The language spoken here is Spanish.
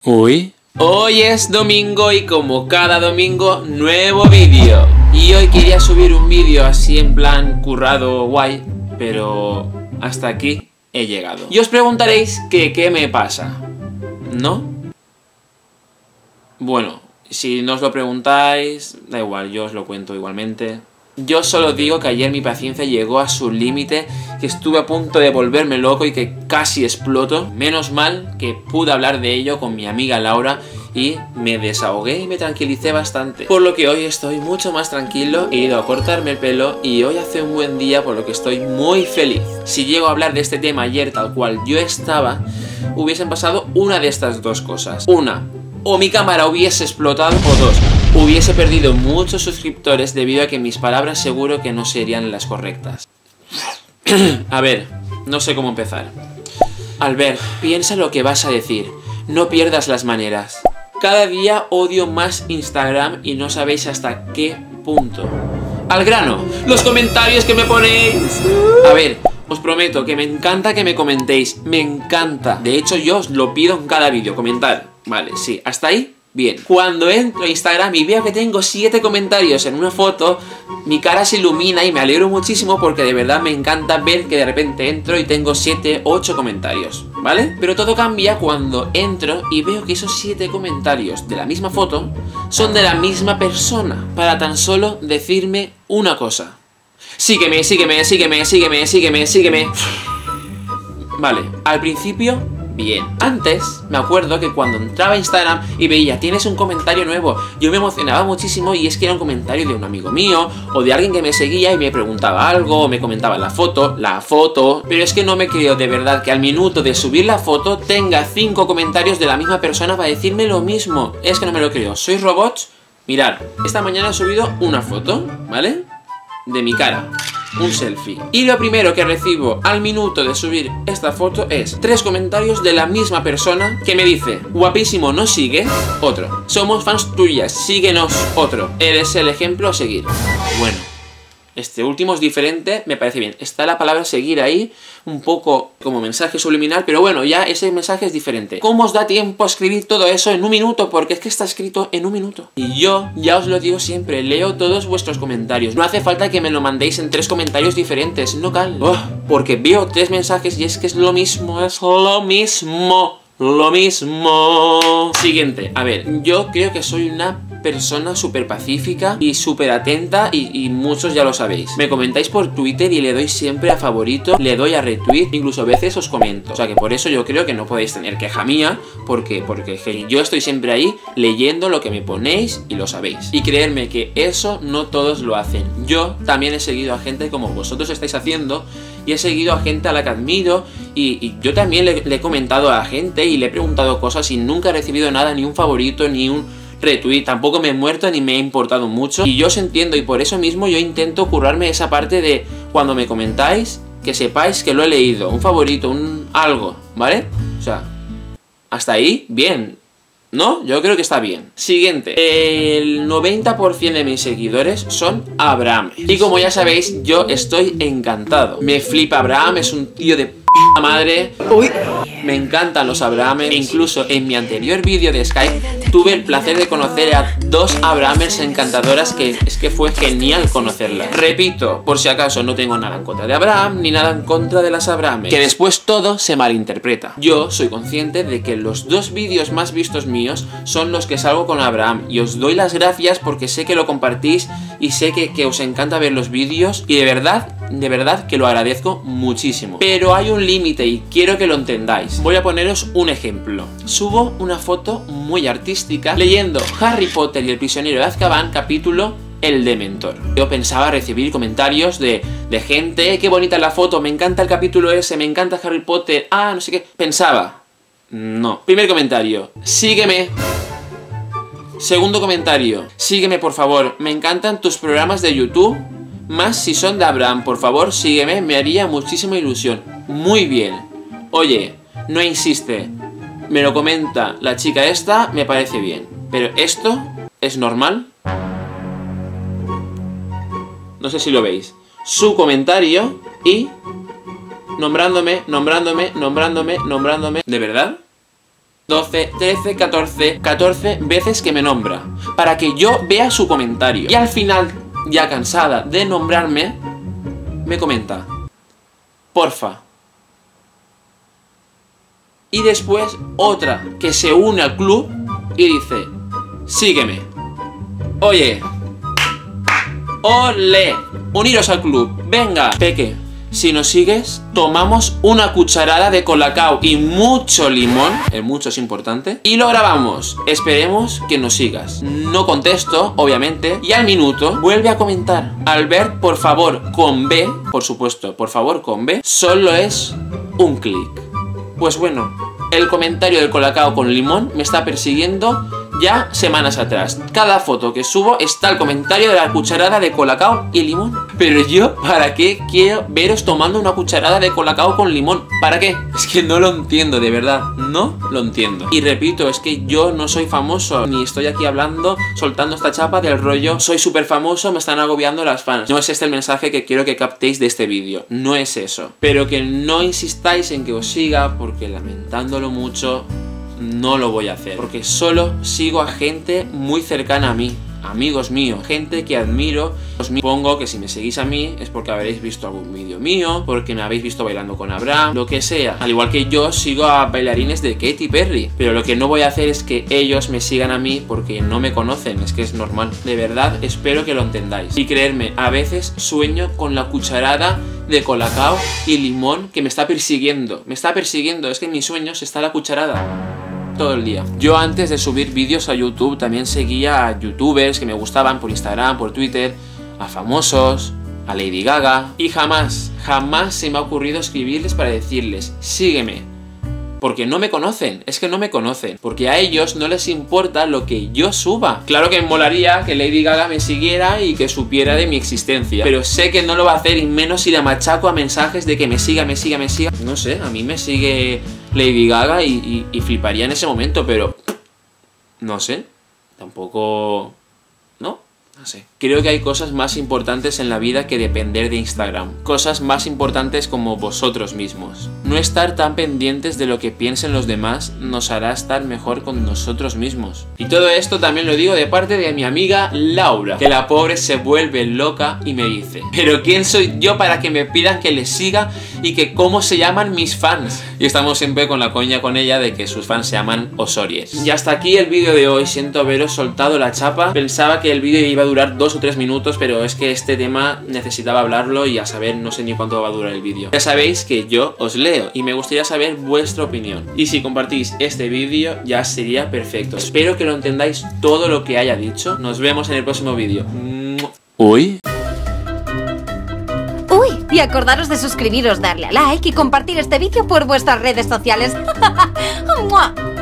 Uy. Hoy es domingo y como cada domingo, nuevo vídeo. Y hoy quería subir un vídeo así en plan currado guay, pero hasta aquí he llegado. Y os preguntaréis que qué me pasa, ¿no? Bueno, si no os lo preguntáis, da igual, yo os lo cuento igualmente. Yo solo digo que ayer mi paciencia llegó a su límite, que estuve a punto de volverme loco y que casi exploto. Menos mal que pude hablar de ello con mi amiga Laura y me desahogué y me tranquilicé bastante. Por lo que hoy estoy mucho más tranquilo, he ido a cortarme el pelo y hoy hace un buen día, por lo que estoy muy feliz. Si llego a hablar de este tema ayer tal cual yo estaba, hubiesen pasado una de estas dos cosas. Una, o mi cámara hubiese explotado, o dos, hubiese perdido muchos suscriptores debido a que mis palabras seguro que no serían las correctas. A ver, no sé cómo empezar. Albert, piensa lo que vas a decir. No pierdas las maneras. Cada día odio más Instagram y no sabéis hasta qué punto. Al grano, los comentarios que me ponéis. A ver, os prometo que me encanta que me comentéis. Me encanta. De hecho, yo os lo pido en cada vídeo, comentar. Vale, sí, hasta ahí, bien. Cuando entro a Instagram y veo que tengo 7 comentarios en una foto, mi cara se ilumina y me alegro muchísimo porque de verdad me encanta ver que de repente entro y tengo 7, 8 comentarios, ¿vale? Pero todo cambia cuando entro y veo que esos 7 comentarios de la misma foto son de la misma persona, para tan solo decirme una cosa. Sígueme, sígueme, sígueme, sígueme, sígueme, sígueme. Vale, al principio bien. Antes, me acuerdo que cuando entraba a Instagram y veía, tienes un comentario nuevo, yo me emocionaba muchísimo y es que era un comentario de un amigo mío o de alguien que me seguía y me preguntaba algo o me comentaba la foto, pero es que no me creo de verdad que al minuto de subir la foto tenga 5 comentarios de la misma persona para decirme lo mismo. Es que no me lo creo. ¿Sois robots? Mirad, esta mañana he subido una foto, ¿vale? De mi cara. Un selfie. Y lo primero que recibo al minuto de subir esta foto es 3 comentarios de la misma persona que me dice: guapísimo, ¿nos sigue? Otro. Somos fans tuyas, síguenos. Otro. Eres el ejemplo a seguir. Bueno, este último es diferente, me parece bien. Está la palabra seguir ahí, un poco como mensaje subliminal, pero bueno, ya ese mensaje es diferente. ¿Cómo os da tiempo a escribir todo eso en un minuto? Porque es que está escrito en un minuto. Y yo, ya os lo digo siempre, leo todos vuestros comentarios. No hace falta que me lo mandéis en 3 comentarios diferentes, no cal. Porque veo 3 mensajes y es que es lo mismo, es lo mismo. Lo mismo. Siguiente, a ver, yo creo que soy una persona súper pacífica y súper atenta y muchos ya lo sabéis. Me comentáis por Twitter y le doy siempre a favorito, le doy a retweet, incluso a veces os comento. O sea que por eso yo creo que no podéis tener queja mía, porque yo estoy siempre ahí leyendo lo que me ponéis y lo sabéis. Y creedme que eso no todos lo hacen. Yo también he seguido a gente como vosotros estáis haciendo y he seguido a gente a la que admiro y yo también le he comentado a la gente y le he preguntado cosas y nunca he recibido nada, ni un favorito, ni un retweet. Tampoco me he muerto ni me he importado mucho y yo os entiendo y por eso mismo yo intento currarme esa parte de cuando me comentáis que sepáis que lo he leído, un favorito, un algo, ¿vale? O sea, hasta ahí, bien, ¿no? Yo creo que está bien. Siguiente. El 90% de mis seguidores son Abraham. Y como ya sabéis, yo estoy encantado. Me flipa Abraham, es un tío de p*** madre. Uy. Me encantan los Abrahames. E incluso en mi anterior vídeo de Skype tuve el placer de conocer a 2 Abrahames encantadoras que es que fue genial conocerlas. Repito, por si acaso, no tengo nada en contra de Abraham ni nada en contra de las Abrahames, que después todo se malinterpreta. Yo soy consciente de que los 2 vídeos más vistos míos son los que salgo con Abraham y os doy las gracias porque sé que lo compartís y sé que os encanta ver los vídeos y de verdad que lo agradezco muchísimo. Pero hay un límite y quiero que lo entendáis. Voy a poneros un ejemplo. Subo una foto muy artística leyendo Harry Potter y el prisionero de Azkaban, capítulo El Dementor. Yo pensaba recibir comentarios de gente, qué bonita la foto, me encanta el capítulo ese, me encanta Harry Potter, no sé qué. Pensaba, no. Primer comentario, sígueme. Segundo comentario, sígueme por favor, me encantan tus programas de YouTube, más si son de Abraham, por favor sígueme, me haría muchísima ilusión. Muy bien. Oye, no insiste, me lo comenta la chica esta, me parece bien. Pero ¿esto es normal? No sé si lo veis. Su comentario y nombrándome. ¿De verdad? 12, 13, 14 veces que me nombra, para que yo vea su comentario. Y al final, ya cansada de nombrarme, me comenta: porfa. Y después otra que se une al club y dice: sígueme. Oye, ¡ole! Uniros al club, venga. Peque, si nos sigues, tomamos una cucharada de colacao y mucho limón, el mucho es importante, y lo grabamos. Esperemos que nos sigas. No contesto, obviamente, y al minuto vuelve a comentar: Albert, por favor, con B, por supuesto, por favor, con B, solo es un clic. Pues bueno, el comentario del colacao con limón me está persiguiendo ya semanas atrás. Cada foto que subo está el comentario de la cucharada de colacao y limón. Pero yo, ¿para qué quiero veros tomando una cucharada de colacao con limón? ¿Para qué? Es que no lo entiendo, de verdad, no lo entiendo. Y repito, es que yo no soy famoso, ni estoy aquí hablando, soltando esta chapa del rollo soy súper famoso, me están agobiando las fans. No es este el mensaje que quiero que captéis de este vídeo, no es eso. Pero que no insistáis en que os siga, porque lamentándolo mucho, no lo voy a hacer, porque solo sigo a gente muy cercana a mí, amigos míos, gente que admiro. Os supongo que si me seguís a mí es porque habréis visto algún vídeo mío, porque me habéis visto bailando con Abraham, lo que sea. Al igual que yo sigo a bailarines de Katy Perry, pero lo que no voy a hacer es que ellos me sigan a mí porque no me conocen, es que es normal. De verdad, espero que lo entendáis. Y creerme, a veces sueño con la cucharada de colacao y limón que me está persiguiendo. Me está persiguiendo, es que en mis sueños está la cucharada todo el día. Yo antes de subir vídeos a YouTube también seguía a youtubers que me gustaban por Instagram, por Twitter, a famosos, a Lady Gaga, y jamás se me ha ocurrido escribirles para decirles: sígueme, porque no me conocen, es que no me conocen, porque a ellos no les importa lo que yo suba. Claro que me molaría que Lady Gaga me siguiera y que supiera de mi existencia, pero sé que no lo va a hacer, y menos si la machaco a mensajes de que me siga. No sé, a mí me sigue Lady Gaga y fliparía en ese momento, pero no sé, tampoco, no sé. Creo que hay cosas más importantes en la vida que depender de Instagram. Cosas más importantes como vosotros mismos. No estar tan pendientes de lo que piensen los demás nos hará estar mejor con nosotros mismos. Y todo esto también lo digo de parte de mi amiga Laura, que la pobre se vuelve loca y me dice: ¿pero quién soy yo para que me pidan que les siga y que cómo se llaman mis fans? Y estamos siempre con la coña con ella de que sus fans se llaman Osories. Y hasta aquí el vídeo de hoy. Siento haberos soltado la chapa. Pensaba que el vídeo iba a durar 2 o 3 minutos, pero es que este tema necesitaba hablarlo y a saber, no sé ni cuánto va a durar el vídeo. Ya sabéis que yo os leo y me gustaría saber vuestra opinión. Y si compartís este vídeo ya sería perfecto. Espero que lo entendáis todo lo que haya dicho. Nos vemos en el próximo vídeo. Uy. Y acordaros de suscribiros, darle a like y compartir este vídeo por vuestras redes sociales. ¡Mua!